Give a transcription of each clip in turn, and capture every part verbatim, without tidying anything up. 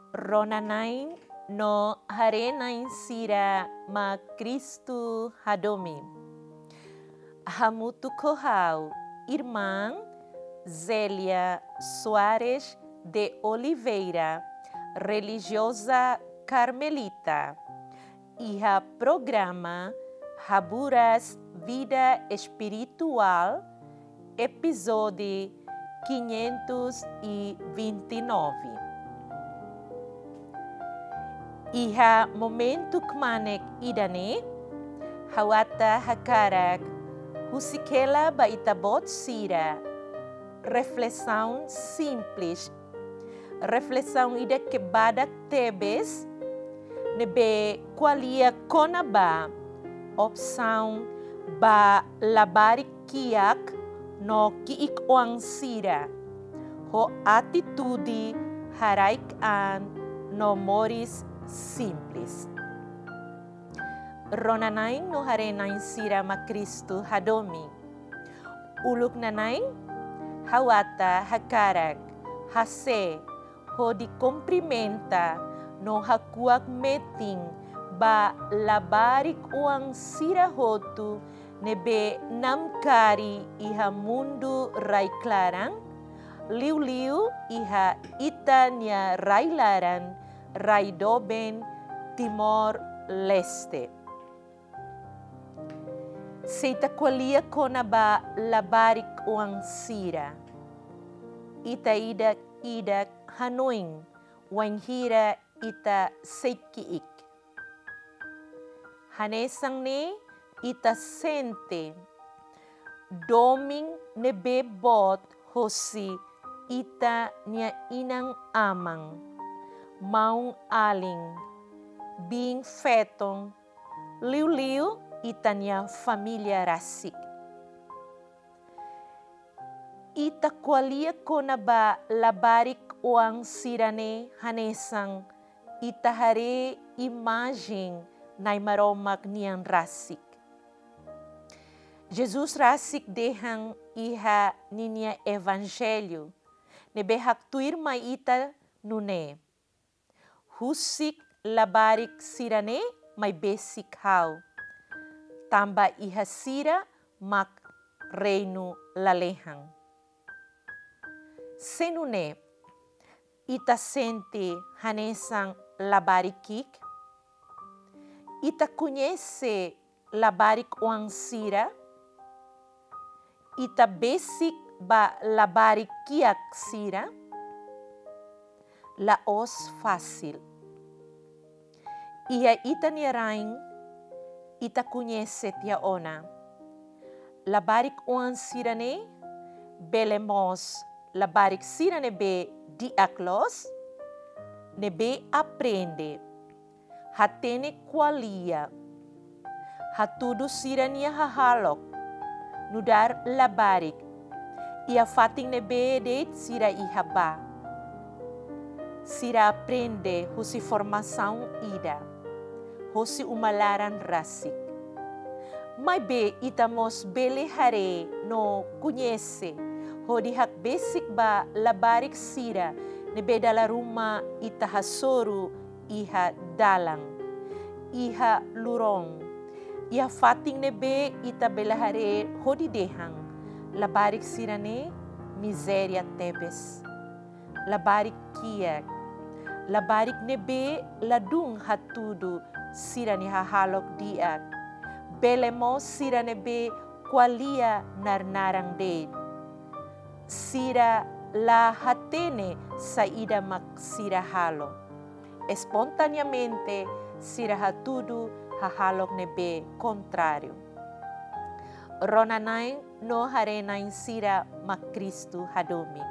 Ronanain no harenain sira ma Cristo hadomi. Hamutu kohau, irmã Zélia Soares de Oliveira, religiosa carmelita. E a programa Raburas Vida Espiritual, episódio quinhentos e vinte e nove. E a momento kmanek idane, hawata hakarak, husikela baitabot sira, reflexão simples, reflexão ida kebadak tebes, nebe qualia konaba, opção ba labarik kiak no kiik oang sira, ho atitude haraik an no moris simples. Ronanain no harenain sira ma Cristo hadomi. Uluk nanain hawata hakarak hase ho di cumprimenta no hakuak meting ba labarik uang sira hotu nebe namkari iha mundo rai clarang liu-liu iha itanya rai laran rai doben Timor Leste. Seita qualia kona ba labarik uang sira. Ita idak idak hanoing wanghira ita seikiik. Hanesang ne ita sente doming nebe bot hosi ita nia inang amang maung aling bing fetong liu-liu ita nia familia rasik. Ita qualia kona ba labarik uang sirane hanesang ita hare imagem nai maromak niang rasik. Jesus rasik dehang iha ninia evangelho nebe haktuir mai ita nune. Husik labarik sirane mai besik hau. Tamba iha sira mak reino lalehang. Senune ita sente hanesang labarikik. Ita conhece labarik uang sira. Ita besik ba labarik kiak sira. Laos fácil. Ia ita niarain, ita conhece tia ona. Labarik uang sirane, belemos labarik sirane be diaklos, nebe aprende. Hatene qualia. Hatudo sirania hahalok. Nudar labarik. Ia fating nebe det sira ihaba. Sira aprende husi formação ida. Husi umalaran rasik. Mai be itamos bele hare no conhece. Hodi hak basic ba labarik sira nebe dala rumah ita hasoru iha dalang. Iha lurong. Iha fating nebe ita bele hare hodi dehang. Labarik sirane miséria tebes. Labarik kiak. Labarik nebe ladung hatudo sirani hahalok diak. Belemo sirane be qualia narnarang ded. Sira la hatene saída mak sira halo. Espontaneamente sira hatudo hahalok nebe contrário. Ronanain no harenain sira mak Cristo hadomi.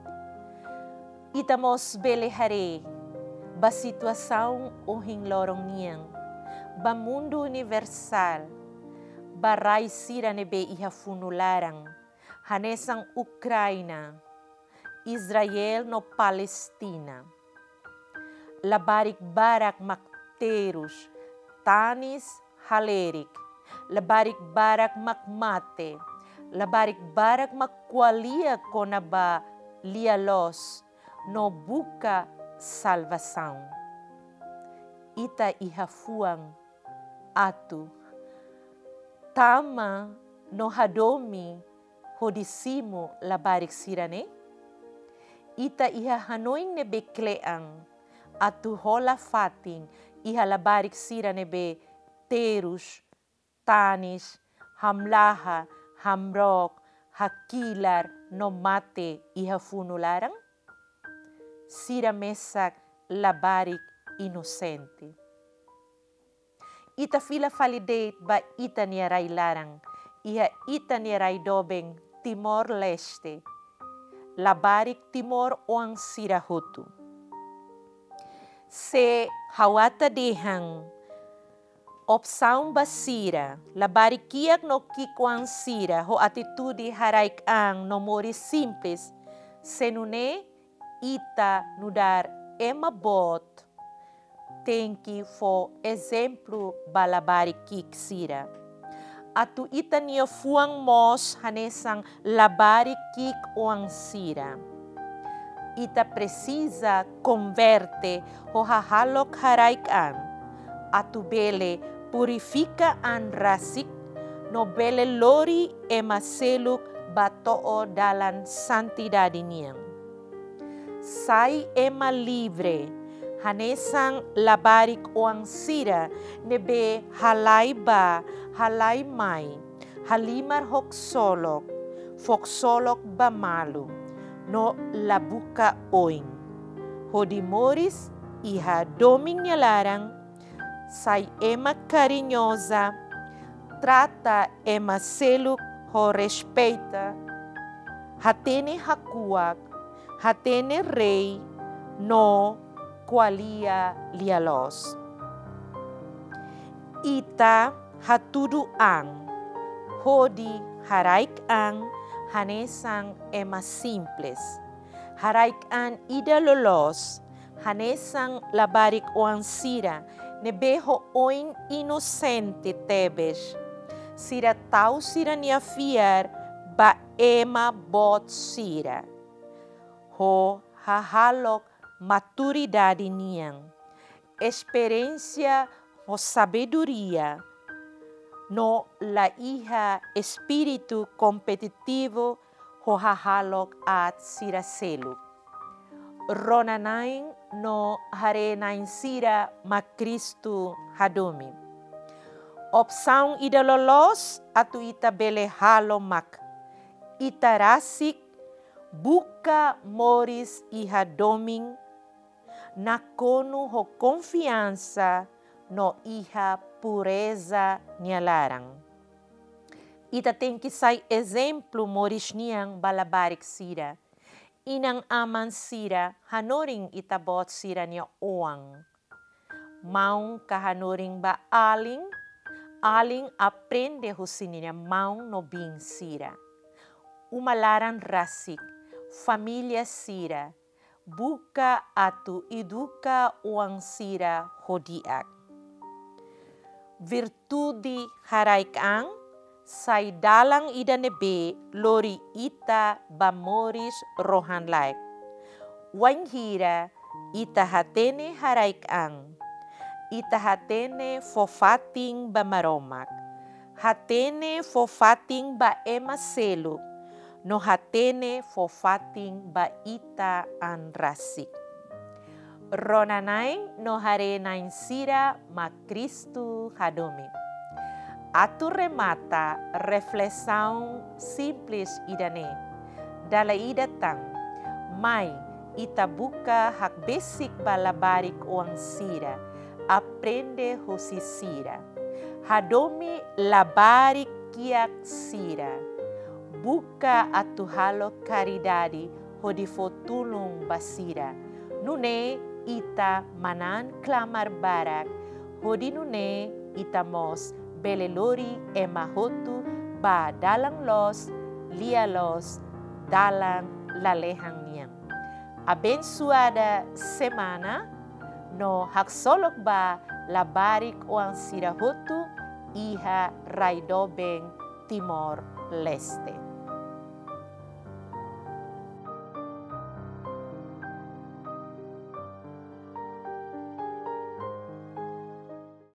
Itamos bele hare. Ba situação uhing lorong niang, ba mundo universal, ba rai sira nebe iha funularang, hanesang Ucraina, Israel no Palestina, labarik barak makterus, tanis halerik, labarik barak makmate, labarik barak makwalia konaba lialos, no buka salvação. Ita ihafuang atu tama no hadomi hodisimo labarik sirane. Ita iha hanoing ne bekleang atu hola fating iha labarik sirane be terus, tanis, hamlaha, hamrok, hakilar, no mate iha funularang? Sira mesak labarik inosente. Ita fila validate ba ita niaray larang, iha ita niaray dobeng Timor-Leste, labarik Timor oang sirahutu. Se hawata dehang opsaun basira, labarikiak no kikuang sira, ho atitude haraik ang no mori simples, senune ita nudar ema bot, tenki fo exemplo balabarikik sira. Atu ita niya fuang mos hanesang labarikik oang sira. Ita precisa converte ho hahalok haraik ang, atu bele purifica an rasik, no bele lori e maseluk batoo dalan santidade niyang. Sai ema livre, hanesang labarik oang sira, nebe halay ba, halay may, halimar hoksolok, foksolok ba malu, no labuka oing. Hodimoris iha doming niyalarang, sai ema carinhosa, trata ema seluk ho respeita, hatene hakuak, hatene rei, no qualia lialos. Ita hatudu ang, hodi haraik ang, hanesang ema simples, haraik ang ida lolos, hanesang labarik oang sira, nebeho oin inosente tebes, sira tau sira nia fiar, ba ema bot sira. Ho hahalok maturidade niyang, experiência o sabedoria, no la iha espírito competitivo ho hahalok at sira seluk. Ronanain no harenain sira ma Kristu hadomi. Opsaun ida lolos atu ita bele halo mak. Ita rasik buka moris iha doming nakono ho confiança no iha pureza nialarang. Ita tem que sai exemplo moris niang balabarik sira. Inang aman sira hanoring itabot sira niya oang. Maung kahanoring ba aling, aling aprende husini niya maung no bing sira. Umalaran rasik, família sira, buka atu educa uang sira hodiak. Virtude haraik ang, sai dalang ida nebe lori ita bamoris rohan laik. Wanghira ita hatene haraik ang, ita hatene fofating bamaromak, hatene fofating ba ema seluk, no hatene fofating ba ita an rasik. Ronanay no harenain sira ma Kristu hadomi. Atu remata reflexão simples idane. Dala ida tang, mai ita buka hak basic balabarik oang sira, aprende hosi sira. Hadomi labarik kiak sira. Buka atu halo caridade hodi fotulung basira. Nune ita manan clamar barak, hodi nune ita mos belelori emahotu ba dalang los, lialos, dalang lalehang niyang. Abençoada semana, no haksolok ba labarik o ang sirahotu iha raidobeng Timor-Leste.